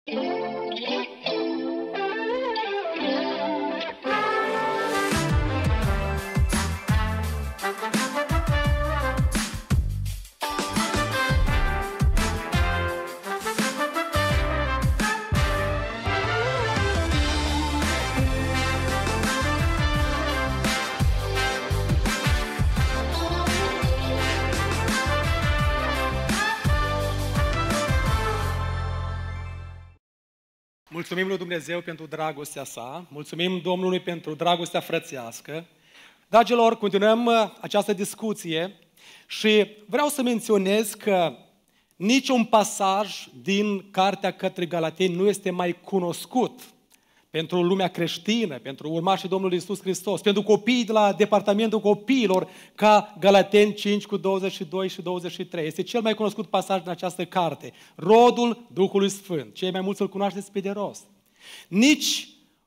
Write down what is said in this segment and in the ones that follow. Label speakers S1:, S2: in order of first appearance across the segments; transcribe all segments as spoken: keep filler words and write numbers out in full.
S1: Mulțumim lui Dumnezeu pentru dragostea sa, mulțumim Domnului pentru dragostea frățească. Dragilor, continuăm această discuție și vreau să menționez că niciun pasaj din Cartea către Galateni nu este mai cunoscut pentru lumea creștină, pentru urmașii Domnului Iisus Hristos, pentru copiii de la departamentul copiilor, ca Galateni cinci cu douăzeci și doi și douăzeci și trei. Este cel mai cunoscut pasaj din această carte. Rodul Duhului Sfânt. Cei mai mulți îl cunoașteți pe de rost. Nici,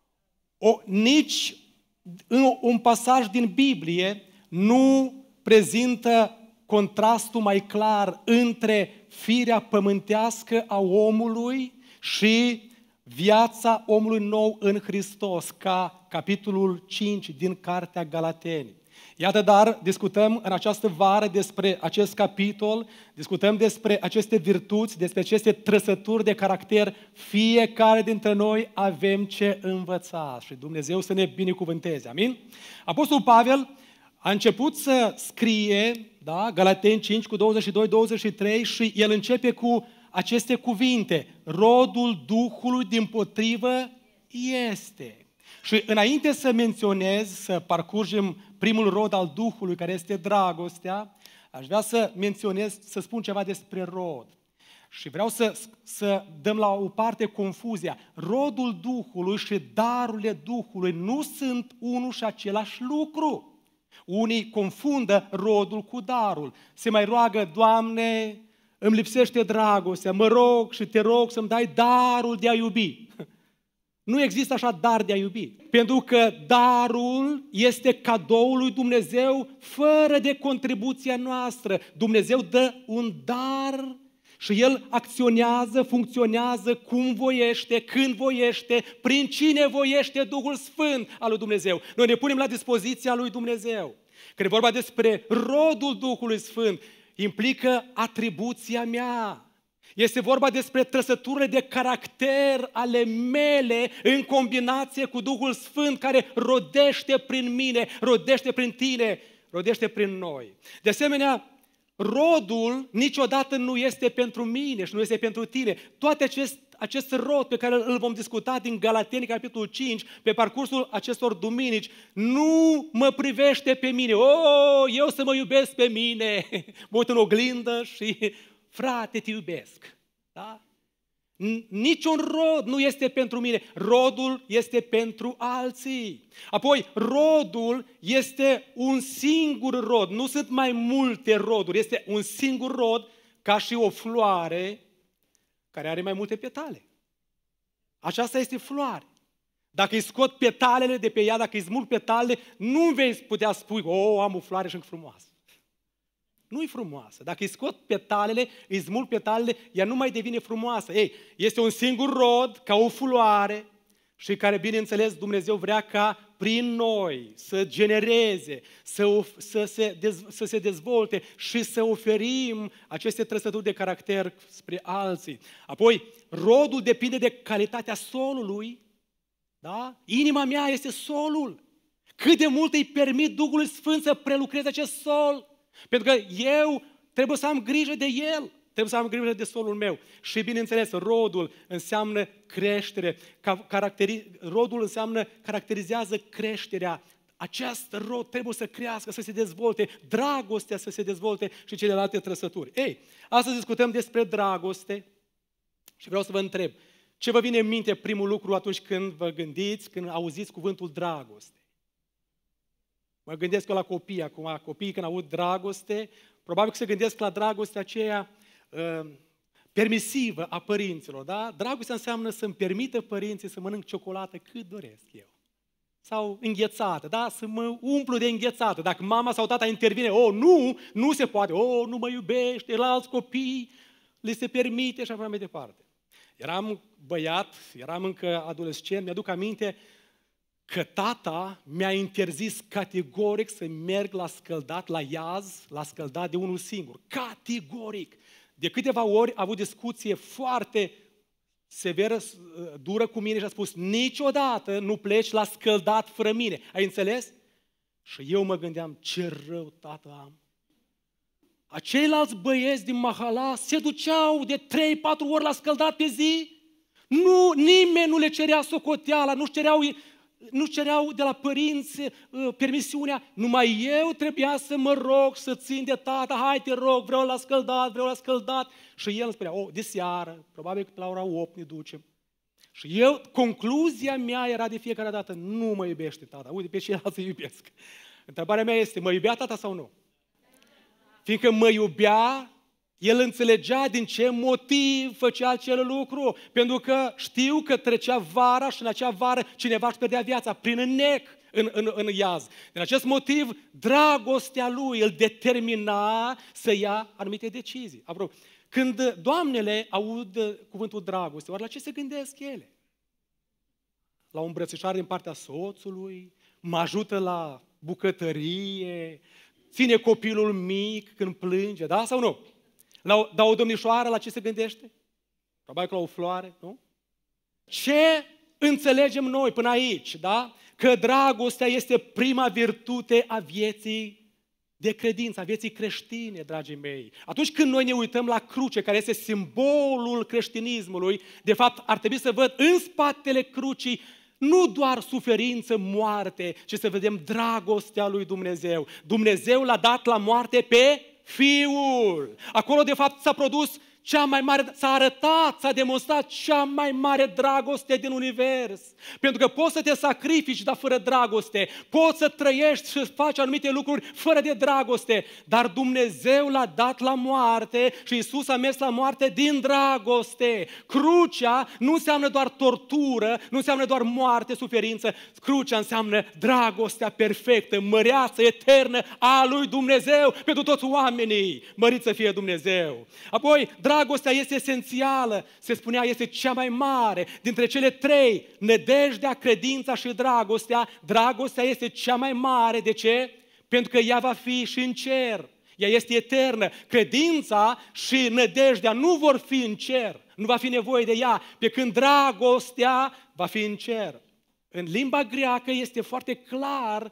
S1: o, nici un pasaj din Biblie nu prezintă contrastul mai clar între firea pământească a omului și viața omului nou în Hristos, ca capitolul cinci din Cartea Galateni. Iată, dar, discutăm în această vară despre acest capitol, discutăm despre aceste virtuți, despre aceste trăsături de caracter. Fiecare dintre noi avem ce învăța și Dumnezeu să ne binecuvânteze. Amin? Apostolul Pavel a început să scrie, da, Galateni cinci cu douăzeci și doi douăzeci și trei, și el începe cu aceste cuvinte: rodul Duhului dimpotrivă este. Și înainte să menționez, să parcurgem primul rod al Duhului, care este dragostea, aș vrea să menționez, să spun ceva despre rod. Și vreau să, să dăm la o parte confuzia. Rodul Duhului și darurile Duhului nu sunt unul și același lucru. Unii confundă rodul cu darul. Se mai roagă: Doamne, îmi lipsește dragostea, mă rog și te rog să-mi dai darul de a iubi. Nu există așa dar de a iubi. Pentru că darul este cadoul lui Dumnezeu fără de contribuția noastră. Dumnezeu dă un dar și El acționează, funcționează cum voiește, când voiește, prin cine voiește Duhul Sfânt al lui Dumnezeu. Noi ne punem la dispoziția lui Dumnezeu. Când e vorba despre rodul Duhului Sfânt, implică atribuția mea. Este vorba despre trăsăturile de caracter ale mele în combinație cu Duhul Sfânt care rodește prin mine, rodește prin tine, rodește prin noi. De asemenea, rodul niciodată nu este pentru mine și nu este pentru tine. Toate acest, acest rod pe care îl vom discuta din Galateni, capitolul cinci, pe parcursul acestor duminici, nu mă privește pe mine. Oh, eu să mă iubesc pe mine. Mă uit în oglindă și, frate, te iubesc. Da? Niciun rod nu este pentru mine. Rodul este pentru alții. Apoi, rodul este un singur rod. Nu sunt mai multe roduri. Este un singur rod, ca și o floare care are mai multe petale. Aceasta este floare. Dacă îi scot petalele de pe ea, dacă îi smulg petalele, nu vei putea spui: oh, am o floare și încă frumoasă. Nu-i frumoasă. Dacă îi scot petalele, îi smulg petalele, ea nu mai devine frumoasă. Ei, este un singur rod, ca o floare, și care, bineînțeles, Dumnezeu vrea ca prin noi să genereze, să, să, se, dez, să se dezvolte și să oferim aceste trăsături de caracter spre alții. Apoi, rodul depinde de calitatea solului. Da? Inima mea este solul. Cât de mult îi permit Duhului Sfânt să prelucreze acest sol. Pentru că eu trebuie să am grijă de el, trebuie să am grijă de solul meu. Și bineînțeles, rodul înseamnă creștere, caracteri, rodul înseamnă, caracterizează creșterea. Acest rod trebuie să crească, să se dezvolte, dragostea să se dezvolte și celelalte trăsături. Ei, astăzi discutăm despre dragoste și vreau să vă întreb, ce vă vine în minte primul lucru atunci când vă gândiți, când auziți cuvântul dragoste? Mă gândesc eu la copii acum, copiii când aud dragoste, probabil că se gândesc la dragostea aceea uh, permisivă a părinților, da? Dragostea înseamnă să-mi permită părinții să mănânc ciocolată cât doresc eu. Sau înghețată, da? Să mă umplu de înghețată. Dacă mama sau tata intervine: oh, nu, nu se poate, oh, nu mă iubește, la alți copii, le se permite și așa mai departe. Eram băiat, eram încă adolescent, mi-aduc aminte că tata mi-a interzis categoric să merg la scăldat, la iaz, la scăldat de unul singur. Categoric! De câteva ori a avut discuție foarte severă, dură cu mine și a spus: niciodată nu pleci la scăldat fără mine. Ai înțeles? Și eu mă gândeam: ce rău tată am. Aceilalți băieți din Mahala se duceau de trei patru ori la scăldat pe zi. Nu, nimeni nu le cerea socoteala, nu-și cereau, nu cereau de la părinți uh, permisiunea. Numai eu trebuia să mă rog, să țin de tata: hai te rog, vreau la scăldat, vreau la scăldat. Și el îmi spunea: oh, de seară, probabil că la ora opt ne ducem. Și eu, concluzia mea era de fiecare dată: nu mă iubește tata, uite, pe ceilalți îi iubesc. Întrebarea mea este: mă iubea tata sau nu? Fiindcă mă iubea, el înțelegea din ce motiv făcea acel lucru. Pentru că știu că trecea vara și în acea vară cineva își pierdea viața prin înnec în, în, în iaz. Din acest motiv, dragostea lui îl determina să ia anumite decizii. Apropo, când doamnele aud cuvântul dragoste, oare la ce se gândesc ele? La o îmbrățișare din partea soțului? Mă ajută la bucătărie? Ține copilul mic când plânge, da sau nu? La o, dar o domnișoară la ce se gândește? Probabil că la o floare, nu? Ce înțelegem noi până aici, da? Că dragostea este prima virtute a vieții de credință, a vieții creștine, dragii mei. Atunci când noi ne uităm la cruce, care este simbolul creștinismului, de fapt ar trebui să văd în spatele crucii nu doar suferință, moarte, ci să vedem dragostea lui Dumnezeu. Dumnezeu l-a dat la moarte pe Fiul. Acolo, de fapt, s-a produs cea mai mare, s-a arătat, s-a demonstrat cea mai mare dragoste din univers. Pentru că poți să te sacrifici, dar fără dragoste. Poți să trăiești și să faci anumite lucruri fără de dragoste. Dar Dumnezeu l-a dat la moarte și Iisus a mers la moarte din dragoste. Crucea nu înseamnă doar tortură, nu înseamnă doar moarte, suferință. Crucea înseamnă dragostea perfectă, măreață, eternă a lui Dumnezeu pentru toți oamenii. Mărit să fie Dumnezeu. Apoi, dragostea este esențială, se spunea, este cea mai mare dintre cele trei, nădejdea, credința și dragostea. Dragostea este cea mai mare, de ce? Pentru că ea va fi și în cer, ea este eternă. Credința și nădejdea nu vor fi în cer, nu va fi nevoie de ea, pe când dragostea va fi în cer. În limba greacă este foarte clar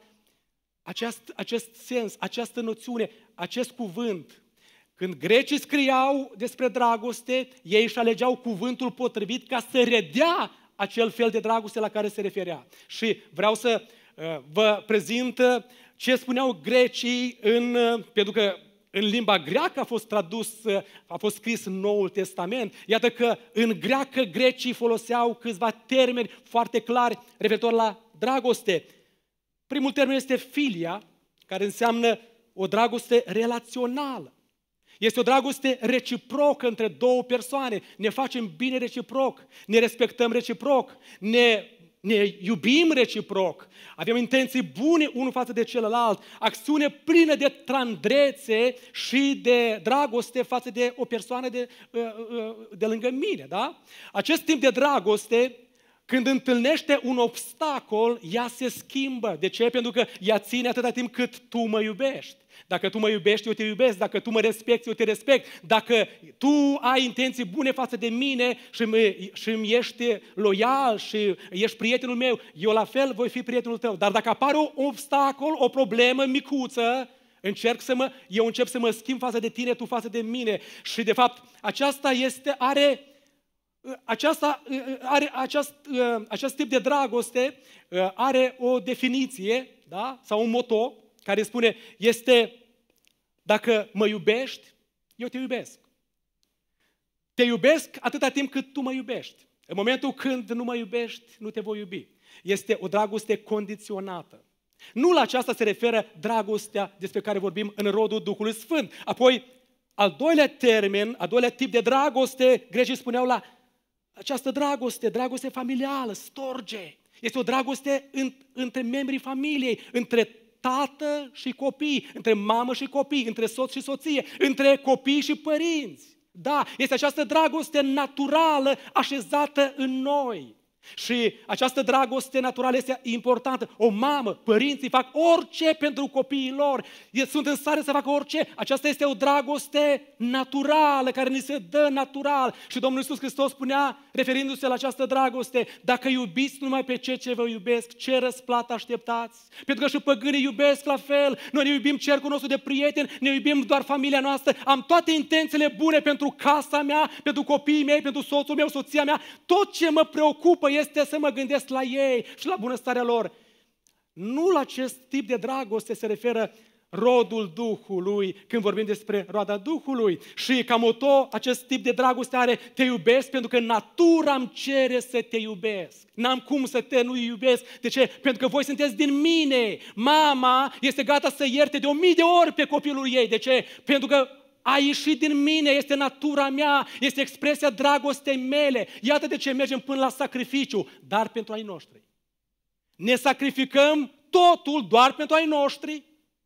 S1: acest, acest sens, această noțiune, acest cuvânt. Când grecii scriau despre dragoste, ei își alegeau cuvântul potrivit ca să redea acel fel de dragoste la care se referea. Și vreau să uh, vă prezint ce spuneau grecii, în, uh, pentru că în limba greacă a fost tradus, uh, a fost scris în Noul Testament. Iată că în greacă grecii foloseau câțiva termeni foarte clari referitor la dragoste. Primul termen este filia, care înseamnă o dragoste relațională. Este o dragoste reciprocă între două persoane. Ne facem bine reciproc, ne respectăm reciproc, ne, ne iubim reciproc, avem intenții bune unul față de celălalt, acțiune plină de tandrețe și de dragoste față de o persoană de, de lângă mine. Da? Acest tip de dragoste, când întâlnește un obstacol, ea se schimbă. De ce? Pentru că ea ține atâta timp cât tu mă iubești. Dacă tu mă iubești, eu te iubesc. Dacă tu mă respecti, eu te respect. Dacă tu ai intenții bune față de mine și îmi, și îmi ești loial și ești prietenul meu, eu la fel voi fi prietenul tău. Dar dacă apare un obstacol, o problemă micuță, încerc să mă, eu încep să mă schimb față de tine, tu față de mine. Și de fapt, aceasta este, are... Aceasta, are, acest, acest tip de dragoste are o definiție, da? Sau un moto care spune, este: dacă mă iubești, eu te iubesc. Te iubesc atâta timp cât tu mă iubești. În momentul când nu mă iubești, nu te voi iubi. Este o dragoste condiționată. Nu la aceasta se referă dragostea despre care vorbim în rodul Duhului Sfânt. Apoi, al doilea termen, al doilea tip de dragoste, grecii spuneau la această dragoste, dragoste familială, storge. Este o dragoste în, între membrii familiei, între tată și copii, între mamă și copii, între soț și soție, între copii și părinți. Da, este această dragoste naturală așezată în noi. Și această dragoste naturală este importantă. O mamă, părinții fac orice pentru copiii lor. Sunt în stare să facă orice. Aceasta este o dragoste naturală, care ni se dă natural. Și Domnul Iisus Hristos spunea, referindu-se la această dragoste, dacă iubiți numai pe cei ce vă iubesc, ce răsplată așteptați? Pentru că și păgânii iubesc la fel. Noi ne iubim cercul nostru de prieteni, ne iubim doar familia noastră. Am toate intențiile bune pentru casa mea, pentru copiii mei, pentru soțul meu, soția mea. Tot ce mă preocupă este să mă gândesc la ei și la bunăstarea lor. Nu la acest tip de dragoste se referă rodul Duhului, când vorbim despre roada Duhului. Și ca moto, acest tip de dragoste are te iubesc pentru că natura îmi cere să te iubesc. N-am cum să te nu iubesc. De ce? Pentru că voi sunteți din mine. Mama este gata să ierte de o mie de ori pe copilul ei. De ce? Pentru că a ieșit din mine, este natura mea, este expresia dragostei mele. Iată de ce mergem până la sacrificiu, dar pentru ai noștri. Ne sacrificăm totul doar pentru ai noștri.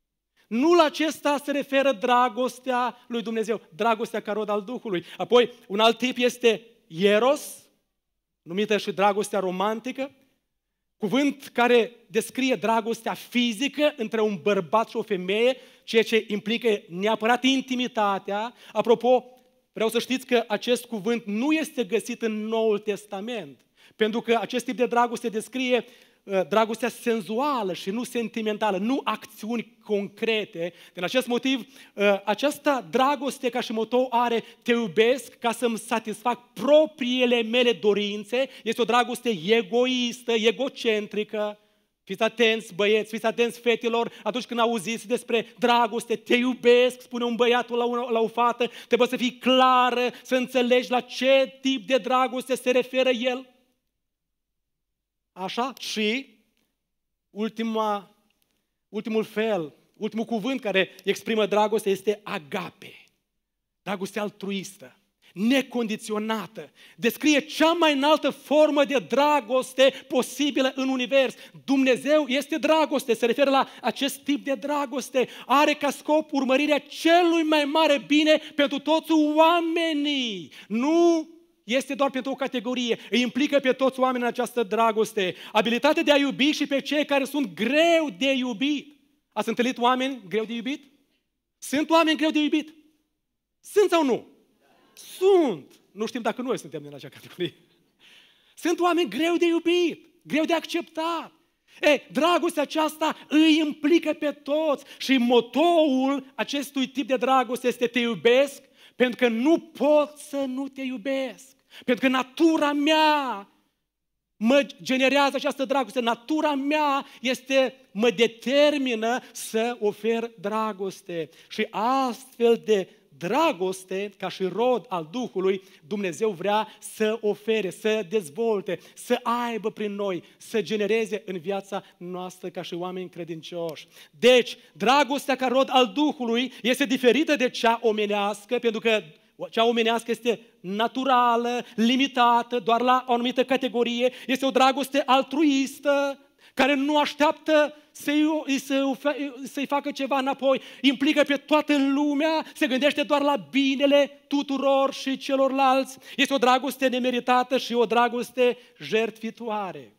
S1: Nu la acesta se referă dragostea lui Dumnezeu, dragostea ca rod al Duhului. Apoi, un alt tip este eros, numită și dragostea romantică, cuvânt care descrie dragostea fizică între un bărbat și o femeie, ceea ce implică neapărat intimitatea. Apropo, vreau să știți că acest cuvânt nu este găsit în Noul Testament, pentru că acest tip de dragoste descrie uh, dragostea senzuală și nu sentimentală, nu acțiuni concrete. Din acest motiv, uh, această dragoste ca și motou are te iubesc ca să-mi satisfac propriile mele dorințe. Este o dragoste egoistă, egocentrică. Fiți atenți, băieți, fiți atenți, fetelor, atunci când auziți despre dragoste, te iubesc, spune un băiatul la, una, la o fată, trebuie să fii clară, să înțelegi la ce tip de dragoste se referă el. Așa? Și ultima, ultimul fel, ultimul cuvânt care exprimă dragoste este agape. Dragoste altruistă, necondiționată. Descrie cea mai înaltă formă de dragoste posibilă în univers. Dumnezeu este dragoste, se referă la acest tip de dragoste. Are ca scop urmărirea celui mai mare bine pentru toți oamenii. Nu este doar pentru o categorie, îi implică pe toți oamenii în această dragoste. Abilitatea de a iubi și pe cei care sunt greu de iubit. Ați întâlnit oameni greu de iubit? Sunt oameni greu de iubit? Sunt sau nu? Sunt. Nu știm dacă noi suntem din acea categorie. Sunt oameni greu de iubit, greu de acceptat. E, dragostea aceasta îi implică pe toți și motoul acestui tip de dragoste este te iubesc pentru că nu pot să nu te iubesc. Pentru că natura mea mă generează această dragoste. Natura mea este, mă determină să ofer dragoste. Și astfel de dragoste, ca și rod al Duhului, Dumnezeu vrea să ofere, să dezvolte, să aibă prin noi, să genereze în viața noastră ca și oameni credincioși. Deci, dragostea ca rod al Duhului este diferită de cea omenească, pentru că cea omenească este naturală, limitată, doar la o anumită categorie. Este o dragoste altruistă, care nu așteaptă să-i, să-i facă ceva înapoi, implică pe toată lumea, se gândește doar la binele tuturor și celorlalți. Este o dragoste nemeritată și o dragoste jertfitoare.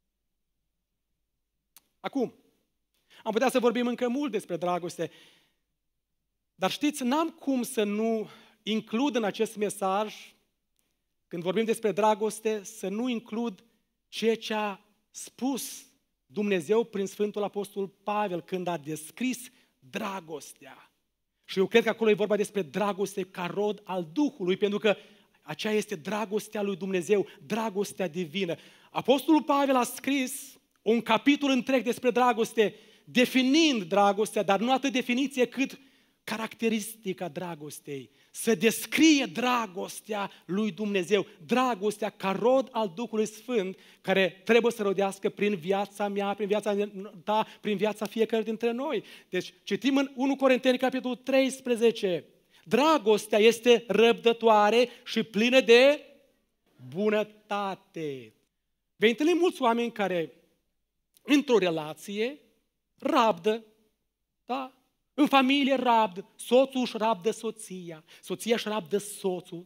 S1: Acum, am putea să vorbim încă mult despre dragoste, dar știți, n-am cum să nu includ în acest mesaj, când vorbim despre dragoste, să nu includ ceea ce a spus Dumnezeu prin Sfântul Apostol Pavel când a descris dragostea. Și eu cred că acolo e vorba despre dragoste ca rod al Duhului, pentru că aceea este dragostea lui Dumnezeu, dragostea divină. Apostolul Pavel a scris un capitol întreg despre dragoste, definind dragostea, dar nu atât definiție cât caracteristica dragostei. Să descrie dragostea lui Dumnezeu, dragostea ca rod al Duhului Sfânt, care trebuie să rodească prin viața mea, prin viața ta, prin viața fiecare dintre noi. Deci citim în întâi Corinteni, capitolul treisprezece. Dragostea este răbdătoare și plină de bunătate. Vei întâlni mulți oameni care, într-o relație, rabdă, da? În familie rabd, soțul își rabdă soția, soția își rabdă soțul.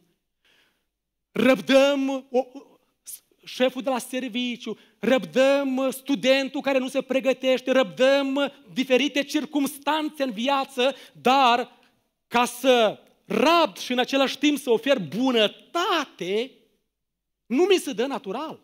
S1: Răbdăm o, șeful de la serviciu, răbdăm studentul care nu se pregătește, răbdăm diferite circumstanțe în viață, dar ca să rabd și în același timp să ofer bunătate, nu mi se dă natural.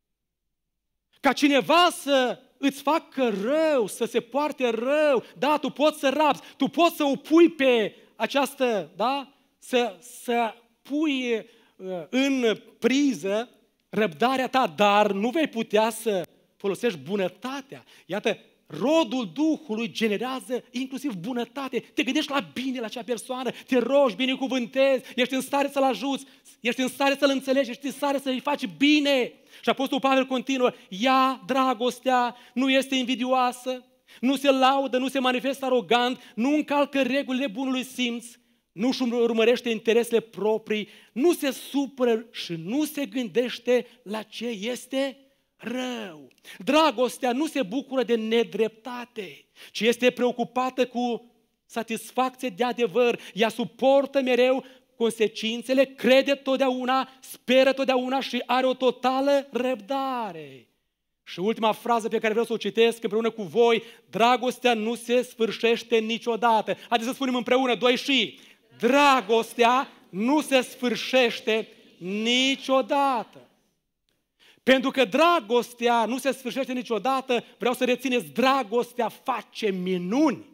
S1: Ca cineva să îți facă rău, să se poarte rău, da, tu poți să rabzi, tu poți să o pui pe această, da, să, să pui uh, în priză răbdarea ta, dar nu vei putea să folosești bunătatea. Iată, rodul Duhului generează inclusiv bunătate. Te gândești la bine la acea persoană, te rogi, binecuvântezi, ești în stare să-l ajuți, ești în stare să-l înțelegi, ești în stare să-i faci bine. Și Apostolul Pavel continuă, ea, dragostea, nu este invidioasă, nu se laudă, nu se manifestă arogant, nu încalcă regulile bunului simț, nu-și urmărește interesele proprii, nu se supără și nu se gândește la ce este rău. Dragostea nu se bucură de nedreptate, ci este preocupată cu satisfacție de adevăr. Ea suportă mereu consecințele, crede totdeauna, speră totdeauna și are o totală răbdare. Și ultima frază pe care vreau să o citesc împreună cu voi, dragostea nu se sfârșește niciodată. Haideți să spunem împreună, doi și, dragostea nu se sfârșește niciodată. Pentru că dragostea nu se sfârșește niciodată, vreau să rețineți, dragostea face minuni.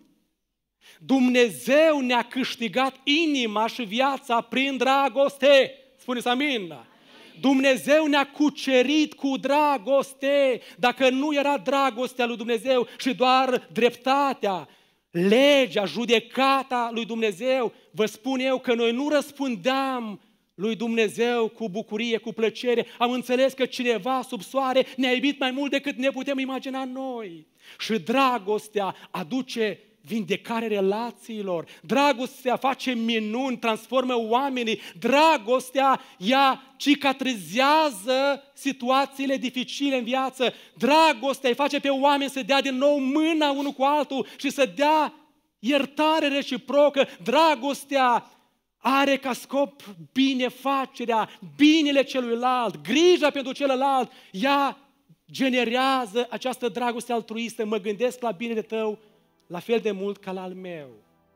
S1: Dumnezeu ne-a câștigat inima și viața prin dragoste. Spuneți amin. Dumnezeu ne-a cucerit cu dragoste. Dacă nu era dragostea lui Dumnezeu și doar dreptatea, legea, judecata lui Dumnezeu, vă spun eu că noi nu răspundeam lui Dumnezeu cu bucurie, cu plăcere. Am înțeles că cineva sub soare ne-a iubit mai mult decât ne putem imagina noi. Și dragostea aduce vindecare relațiilor. Dragostea face minuni, transformă oamenii. Dragostea, ea cicatrizează situațiile dificile în viață. Dragostea îi face pe oameni să dea din nou mâna unul cu altul și să dea iertare reciprocă. Dragostea are ca scop binefacerea, binele celuilalt, grija pentru celălalt. Ea generează această dragoste altruistă. Mă gândesc la binele tău la fel de mult ca la al meu.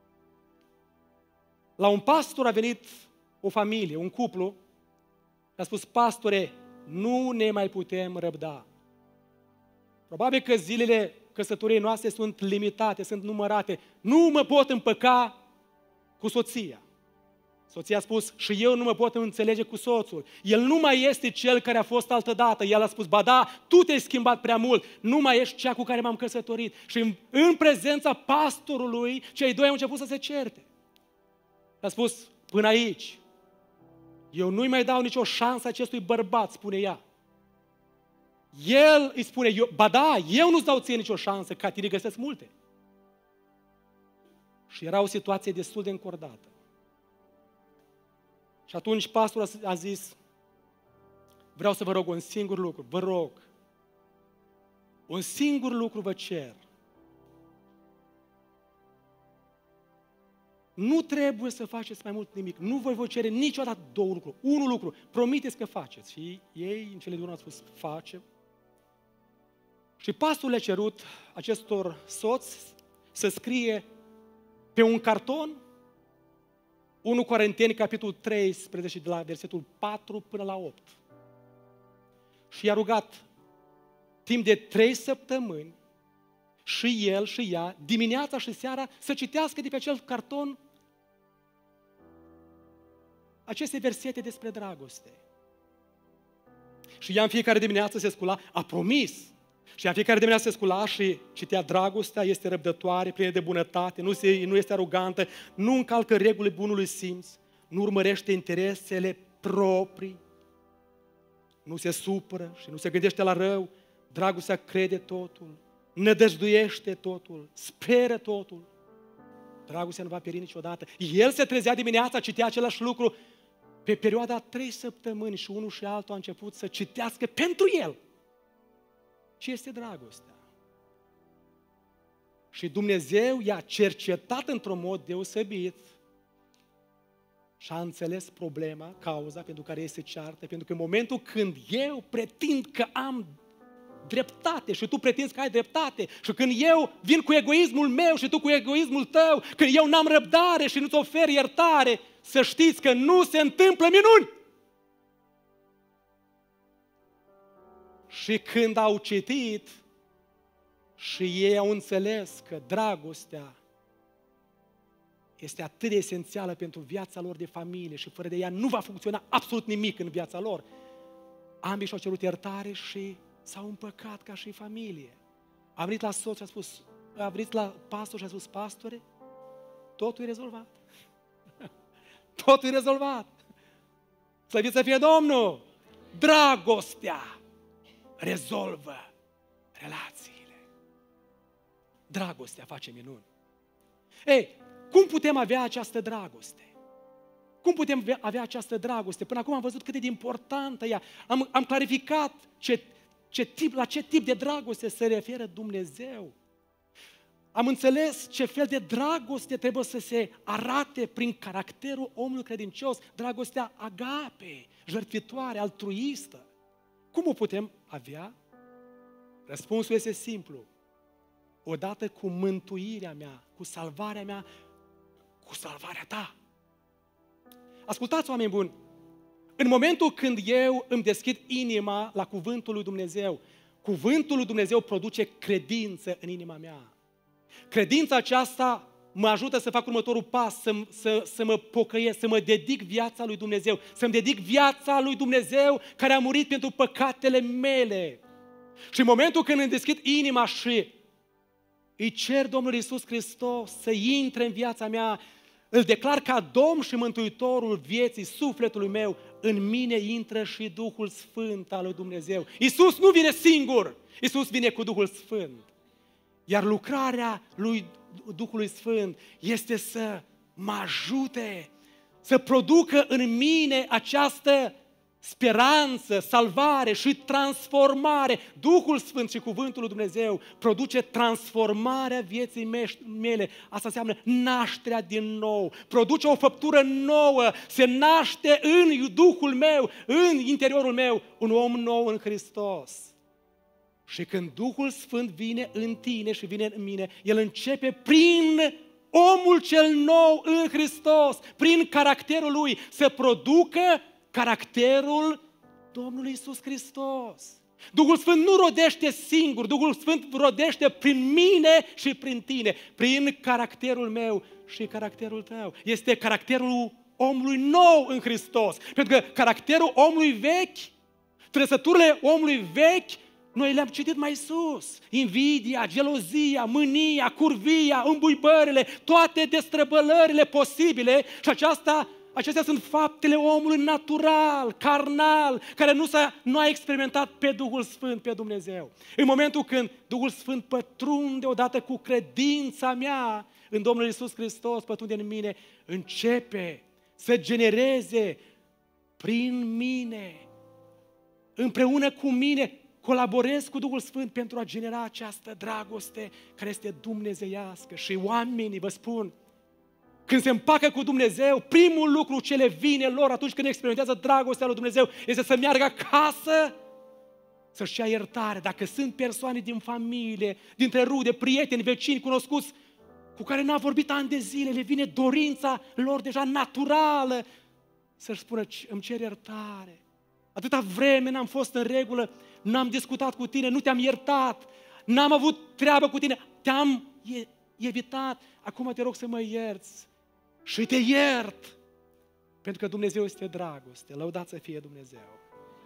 S1: La un pastor a venit o familie, un cuplu, a spus, pastore, nu ne mai putem răbda. Probabil că zilele căsătoriei noastre sunt limitate, sunt numărate. Nu mă pot împăca cu soția. Soția a spus, și eu nu mă pot înțelege cu soțul. El nu mai este cel care a fost altădată. El a spus, ba da, tu te-ai schimbat prea mult, nu mai ești cea cu care m-am căsătorit. Și în, în prezența pastorului, cei doi au început să se certe. A spus, până aici, eu nu-i mai dau nicio șansă acestui bărbat, spune ea. El îi spune, eu, ba da, eu nu-ți dau ție nicio șansă, ca tine găsesc multe. Și era o situație destul de încordată. Și atunci pastorul a zis, vreau să vă rog un singur lucru, vă rog, un singur lucru vă cer. Nu trebuie să faceți mai mult nimic, nu vă voi cere niciodată două lucruri, unul lucru, promiteți că faceți. Și ei, în cele din urmă, au spus, facem. Și pastorul le-a cerut acestor soți să scrie pe un carton unu Corinteni, capitolul treisprezece, de la versetul patru până la opt. Și i-a rugat timp de trei săptămâni și el și ea, dimineața și seara, să citească de pe acel carton aceste versete despre dragoste. Și ea în fiecare dimineață se scula, a promis. Și în fiecare dimineață se scula și citea, dragostea este răbdătoare, plină de bunătate, nu, se, nu este arogantă, nu încalcă regulile bunului simț, nu urmărește interesele proprii, nu se supără și nu se gândește la rău, dragostea crede totul, nădăjduiește totul, speră totul. Dragostea nu va pieri niciodată. El se trezea dimineața, citea același lucru. Pe perioada trei săptămâni și unul și altul a început să citească pentru el ce este dragostea. Și Dumnezeu i-a cercetat într-un mod deosebit și a înțeles problema, cauza pentru care ei se ceartă, pentru că în momentul când eu pretind că am dreptate și tu pretinzi că ai dreptate și când eu vin cu egoismul meu și tu cu egoismul tău, când eu n-am răbdare și nu-ți ofer iertare, să știți că nu se întâmplă minuni. Și când au citit și ei au înțeles că dragostea este atât de esențială pentru viața lor de familie și fără de ea nu va funcționa absolut nimic în viața lor, ambii și-au cerut iertare și s-au împăcat ca și familie. A venit la soț și a spus, a venit la pastor și a spus, pastore, totul e rezolvat. Totul e rezolvat. Slăvit să fie Domnul! Dragostea rezolvă relațiile. Dragostea face minuni. Ei, cum putem avea această dragoste? Cum putem avea această dragoste? Până acum am văzut cât de importantă ea. Am, am clarificat ce, ce tip, la ce tip de dragoste se referă Dumnezeu. Am înțeles ce fel de dragoste trebuie să se arate prin caracterul omului credincios, dragostea agape, jertfitoare, altruistă. Cum o putem avea? Răspunsul este simplu. Odată cu mântuirea mea, cu salvarea mea, cu salvarea ta. Ascultați, oameni buni, în momentul când eu îmi deschid inima la cuvântul lui Dumnezeu, cuvântul lui Dumnezeu produce credință în inima mea. Credința aceasta mă ajută să fac următorul pas, să, să, să mă pocăiesc, să mă dedic viața lui Dumnezeu, să-mi dedic viața lui Dumnezeu care a murit pentru păcatele mele. Și în momentul când îmi deschid inima și îi cer Domnul Iisus Hristos să intre în viața mea, îl declar ca Domn și Mântuitorul vieții, sufletului meu, în mine intră și Duhul Sfânt al lui Dumnezeu. Iisus nu vine singur, Iisus vine cu Duhul Sfânt. Iar lucrarea lui Duhului Sfânt este să mă ajute, să producă în mine această speranță, salvare și transformare. Duhul Sfânt și Cuvântul lui Dumnezeu produce transformarea vieții mele. Asta înseamnă nașterea din nou. Produce o făptură nouă. Se naște în Duhul meu, în interiorul meu, un om nou în Hristos. Și când Duhul Sfânt vine în tine și vine în mine, El începe prin omul cel nou în Hristos, prin caracterul Lui, să producă caracterul Domnului Iisus Hristos. Duhul Sfânt nu rodește singur, Duhul Sfânt rodește prin mine și prin tine, prin caracterul meu și caracterul tău. Este caracterul omului nou în Hristos. Pentru că caracterul omului vechi, trăsăturile omului vechi, noi le-am citit mai sus. Invidia, gelozia, mânia, curvia, îmbuibările, toate destrăbălările posibile și aceasta Acestea sunt faptele omului natural, carnal, care nu, s-a, nu a experimentat pe Duhul Sfânt, pe Dumnezeu. În momentul când Duhul Sfânt pătrunde odată cu credința mea în Domnul Iisus Hristos, pătrunde în mine, începe să genereze prin mine, împreună cu mine, colaborez cu Duhul Sfânt pentru a genera această dragoste care este dumnezeiască. Și oamenii, vă spun, când se împacă cu Dumnezeu, primul lucru ce le vine lor atunci când experimentează dragostea lui Dumnezeu este să meargă acasă, să-și ia iertare. Dacă sunt persoane din familie, dintre rude, prieteni, vecini, cunoscuți, cu care n-a vorbit ani de zile, le vine dorința lor deja naturală să-și spună, îmi cer iertare. Atâta vreme n-am fost în regulă, n-am discutat cu tine, nu te-am iertat, n-am avut treabă cu tine, te-am evitat, acum te rog să mă ierți. Și te iert, pentru că Dumnezeu este dragoste. Lăudat să fie Dumnezeu.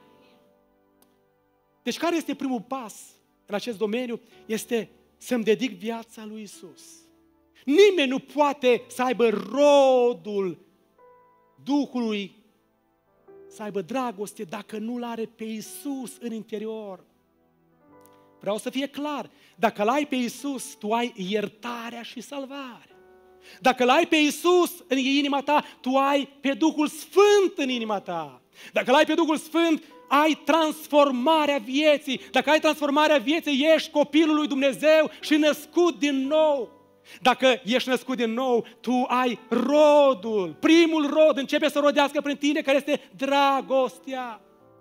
S1: Deci care este primul pas în acest domeniu? Este să-mi dedic viața lui Iisus. Nimeni nu poate să aibă rodul Duhului, să aibă dragoste dacă nu-L are pe Iisus în interior. Vreau să fie clar, dacă l-ai pe Iisus, tu ai iertarea și salvarea. Dacă l-ai pe Iisus în inima ta, tu ai pe Duhul Sfânt în inima ta. Dacă l-ai pe Duhul Sfânt, ai transformarea vieții, dacă ai transformarea vieții, ești copilul lui Dumnezeu și născut din nou. Dacă ești născut din nou, tu ai rodul, primul rod începe să rodească prin tine, care este dragostea.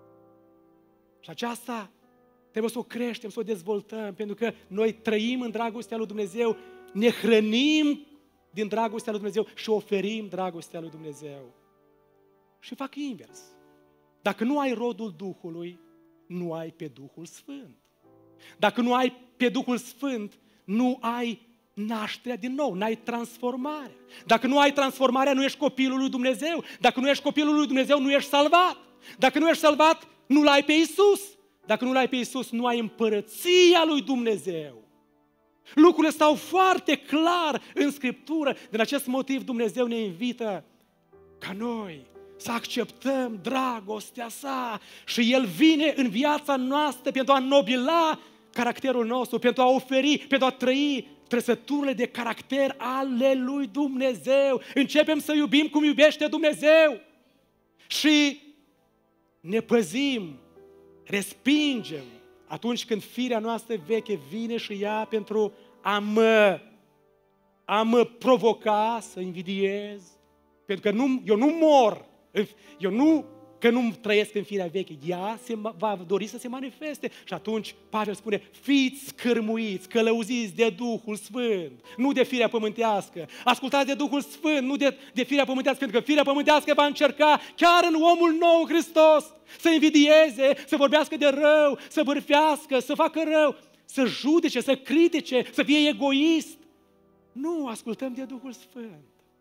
S1: Și aceasta trebuie să o creștem, să o dezvoltăm, pentru că noi trăim în dragostea lui Dumnezeu, ne hrănim din dragostea lui Dumnezeu și oferim dragostea lui Dumnezeu. Și fac invers. Dacă nu ai rodul Duhului, nu ai pe Duhul Sfânt. Dacă nu ai pe Duhul Sfânt, nu ai nașterea din nou, n-ai transformarea. Dacă nu ai transformarea, nu ești copilul lui Dumnezeu. Dacă nu ești copilul lui Dumnezeu, nu ești salvat. Dacă nu ești salvat, nu-L ai pe Iisus. Dacă nu-L ai pe Iisus, nu ai împărăția lui Dumnezeu. Lucrurile stau foarte clar în Scriptură. Din acest motiv Dumnezeu ne invită ca noi să acceptăm dragostea sa și El vine în viața noastră pentru a nobila caracterul nostru, pentru a oferi, pentru a trăi trăsăturile de caracter ale lui Dumnezeu. Începem să iubim cum iubește Dumnezeu și ne păzim, respingem atunci când firea noastră veche vine și ia pentru a mă, a mă provoca să invidiez. Pentru că nu, eu nu mor, eu nu, că nu trăiesc în firea veche, ea se va dori să se manifeste. Și atunci Pavel spune, fiți scârmuiți, călăuziți de Duhul Sfânt, nu de firea pământească. Ascultați de Duhul Sfânt, nu de, de firea pământească, pentru că firea pământească va încerca chiar în omul nou Hristos să invidieze, să vorbească de rău, să bârfească, să facă rău, să judece, să critique, să fie egoist. Nu, ascultăm de Duhul Sfânt.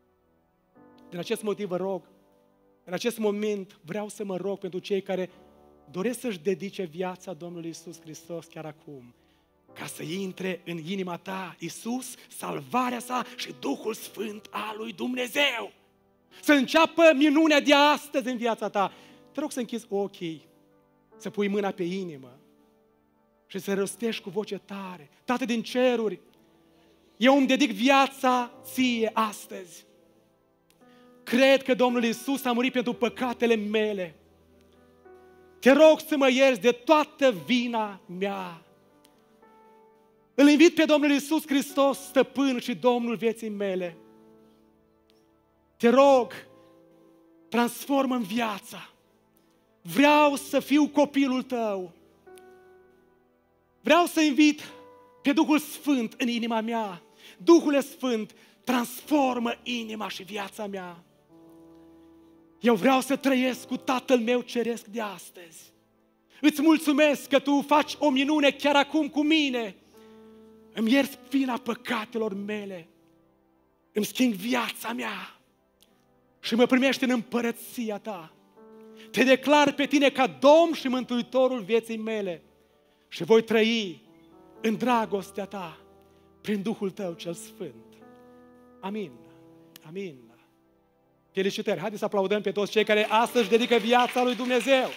S1: Din acest motiv vă rog, în acest moment vreau să mă rog pentru cei care doresc să-și dedice viața Domnului Iisus Hristos chiar acum, ca să intre în inima ta Iisus, salvarea sa și Duhul Sfânt al lui Dumnezeu. Să înceapă minunea de astăzi în viața ta. Te rog să închizi ochii, să pui mâna pe inimă și să rostești cu voce tare. Tată din ceruri, eu îmi dedic viața ție astăzi. Cred că Domnul Iisus a murit pentru păcatele mele. Te rog să mă ierți de toată vina mea. Îl invit pe Domnul Iisus Hristos, stăpân și Domnul vieții mele. Te rog, transformă-mi viața. Vreau să fiu copilul tău. Vreau să invit pe Duhul Sfânt în inima mea. Duhul Sfânt, transformă inima și viața mea. Eu vreau să trăiesc cu Tatăl meu ceresc de astăzi. Îți mulțumesc că Tu faci o minune chiar acum cu mine. Îmi ierți vina păcatelor mele. Îmi schimbi viața mea și mă primești în împărăția Ta. Te declar pe Tine ca Domn și Mântuitorul vieții mele și voi trăi în dragostea Ta prin Duhul Tău cel Sfânt. Amin. Amin. Felicitări! Haideți să aplaudăm pe toți cei care astăzi dedică viața lui Dumnezeu.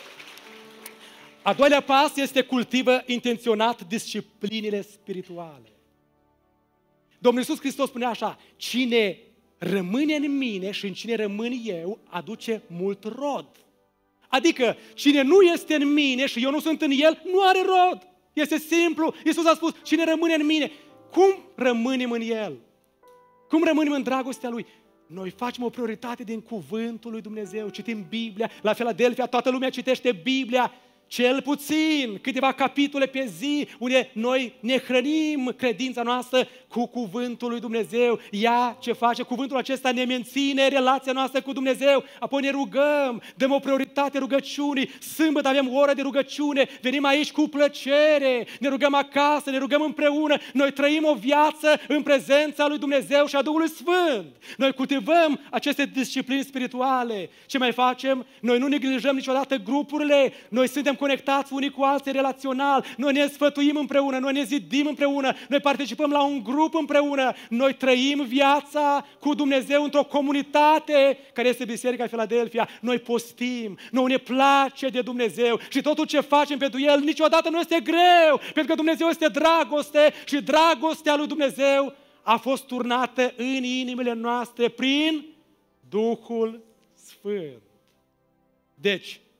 S1: A doilea pas este cultivă intenționat disciplinile spirituale. Domnul Iisus Hristos spune așa, cine rămâne în mine și în cine rămân eu, aduce mult rod. Adică, cine nu este în mine și eu nu sunt în el, nu are rod. Este simplu. Iisus a spus, cine rămâne în mine. Cum rămânem în el? Cum rămânem în dragostea lui? Noi facem o prioritate din cuvântul lui Dumnezeu, citim Biblia, la Filadelfia toată lumea citește Biblia, cel puțin câteva capitole pe zi, unde noi ne hrănim credința noastră cu cuvântul lui Dumnezeu. Ea ce face? Cuvântul acesta ne menține relația noastră cu Dumnezeu, apoi ne rugăm, dăm o prioritate rugăciunii, sâmbătă avem o oră de rugăciune, venim aici cu plăcere, ne rugăm acasă, ne rugăm împreună, noi trăim o viață în prezența lui Dumnezeu și a Duhului Sfânt. Noi cultivăm aceste disciplini spirituale. Ce mai facem? Noi nu neglijăm niciodată grupurile, noi suntem conectați unii cu alții relațional, noi ne sfătuim împreună, noi ne zidim împreună, noi participăm la un grup împreună, noi trăim viața cu Dumnezeu într-o comunitate care este Biserica Filadelfia, noi postim, noi ne place de Dumnezeu și totul ce facem pentru El niciodată nu este greu, pentru că Dumnezeu este dragoste și dragostea lui Dumnezeu a fost turnată în inimile noastre prin Duhul Sfânt. Deci,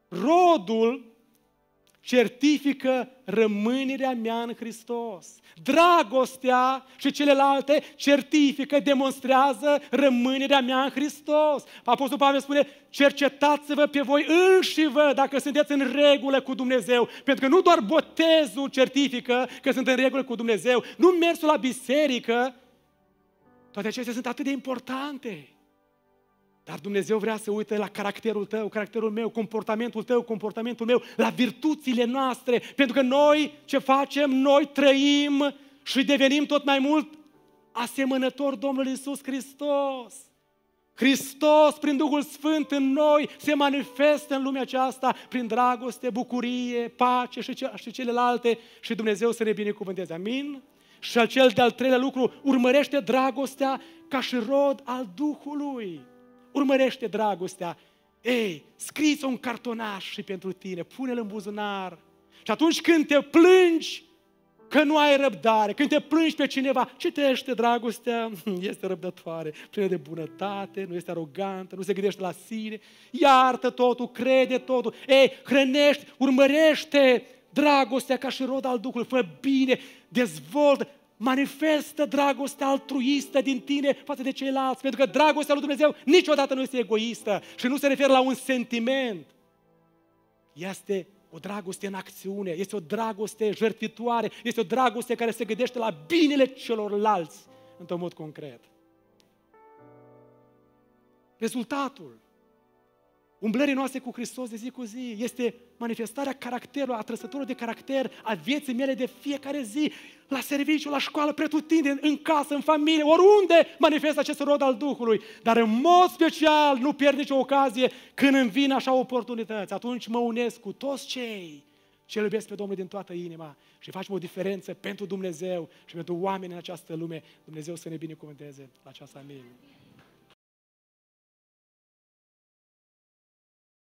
S1: rodul certifică rămânerea mea în Hristos. Dragostea și celelalte certifică, demonstrează rămânerea mea în Hristos. Apostolul Pavel spune, cercetați-vă pe voi înșivă dacă sunteți în regulă cu Dumnezeu. Pentru că nu doar botezul certifică că sunt în regulă cu Dumnezeu, nu mersul la biserică, toate acestea sunt atât de importante. Dar Dumnezeu vrea să uite la caracterul tău, caracterul meu, comportamentul tău, comportamentul meu, la virtuțile noastre. Pentru că noi ce facem? Noi trăim și devenim tot mai mult asemănători Domnului Iisus Hristos. Hristos, prin Duhul Sfânt în noi, se manifestă în lumea aceasta prin dragoste, bucurie, pace și, ce, și celelalte și Dumnezeu să ne binecuvânteze. Amin? Și al cel de-al treilea lucru, urmărește dragostea ca și rod al Duhului. Urmărește dragostea. Ei, scrie-ți un cartonaș și pentru tine, pune-l în buzunar. Și atunci când te plângi că nu ai răbdare, când te plângi pe cineva, citește dragostea, este răbdătoare, plină de bunătate, nu este arogantă, nu se gândește la sine, iartă totul, crede totul. Ei, hrănește, urmărește dragostea ca și rod al Duhului, fă bine, dezvoltă, manifestă dragostea altruistă din tine față de ceilalți, pentru că dragostea lui Dumnezeu niciodată nu este egoistă și nu se referă la un sentiment. Este o dragoste în acțiune, este o dragoste jertfitoare, este o dragoste care se gândește la binele celorlalți într-un mod concret. Rezultatul umblării noastre cu Hristos de zi cu zi este manifestarea caracterului, a trăsăturilor de caracter a vieții mele de fiecare zi, la serviciu, la școală, pretutindeni, în casă, în familie, oriunde manifestă acest rod al Duhului. Dar în mod special nu pierd nicio ocazie când îmi vin așa oportunități. Atunci mă unesc cu toți cei ce iubesc pe Domnul din toată inima și facem o diferență pentru Dumnezeu și pentru oameni în această lume. Dumnezeu să ne binecuvânteze la aceasta. Amin.